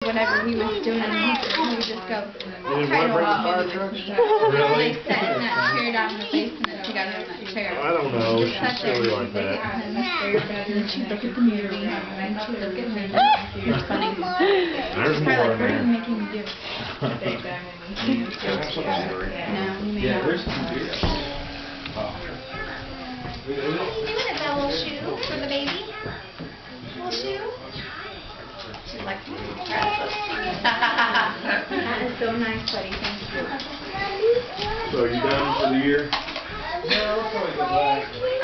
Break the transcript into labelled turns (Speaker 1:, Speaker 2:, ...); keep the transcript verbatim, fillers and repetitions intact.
Speaker 1: whatever he was doing, and he could, he would just go,
Speaker 2: You didn't
Speaker 1: try
Speaker 2: want to
Speaker 1: to
Speaker 2: bring the
Speaker 1: walk
Speaker 2: fire
Speaker 1: maybe
Speaker 2: truck?
Speaker 1: with me.
Speaker 2: Really?
Speaker 1: They sat in that chair down in the basement together in that chair.
Speaker 2: I don't know.
Speaker 1: Just
Speaker 2: She's
Speaker 1: sat there
Speaker 2: silly
Speaker 1: and
Speaker 2: like
Speaker 1: they
Speaker 2: that.
Speaker 1: get him, and then she'd look at the movie, and she'd look at me. It was funny.
Speaker 2: There's
Speaker 1: She's
Speaker 2: more
Speaker 1: probably
Speaker 2: in
Speaker 1: like, what are
Speaker 2: there.
Speaker 1: you making me do? No, you may
Speaker 3: Yeah,
Speaker 1: not.
Speaker 3: there's some beer.
Speaker 4: What are you doing with that little shoe for the baby? Little shoe?
Speaker 1: She's like, that is so nice, buddy. Thank you.
Speaker 2: So you done for the year?
Speaker 3: No, I'll probably go back.